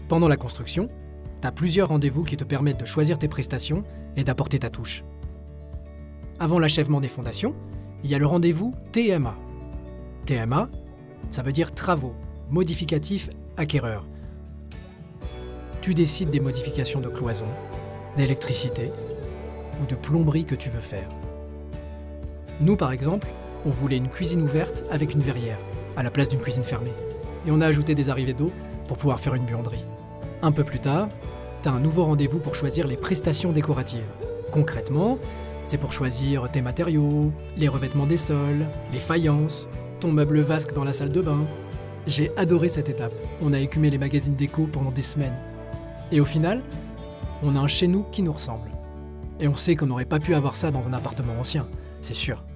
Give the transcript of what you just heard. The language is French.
Pendant la construction, tu as plusieurs rendez-vous qui te permettent de choisir tes prestations et d'apporter ta touche. Avant l'achèvement des fondations, il y a le rendez-vous TMA. TMA, ça veut dire travaux, modificatifs, acquéreurs. Tu décides des modifications de cloison, d'électricité ou de plomberie que tu veux faire. Nous, par exemple, on voulait une cuisine ouverte avec une verrière, à la place d'une cuisine fermée. Et on a ajouté des arrivées d'eau pour pouvoir faire une buanderie. Un peu plus tard, tu as un nouveau rendez-vous pour choisir les prestations décoratives. Concrètement, c'est pour choisir tes matériaux, les revêtements des sols, les faïences, ton meuble vasque dans la salle de bain. J'ai adoré cette étape. On a écumé les magazines déco pendant des semaines. Et au final, on a un chez nous qui nous ressemble. Et on sait qu'on n'aurait pas pu avoir ça dans un appartement ancien, c'est sûr.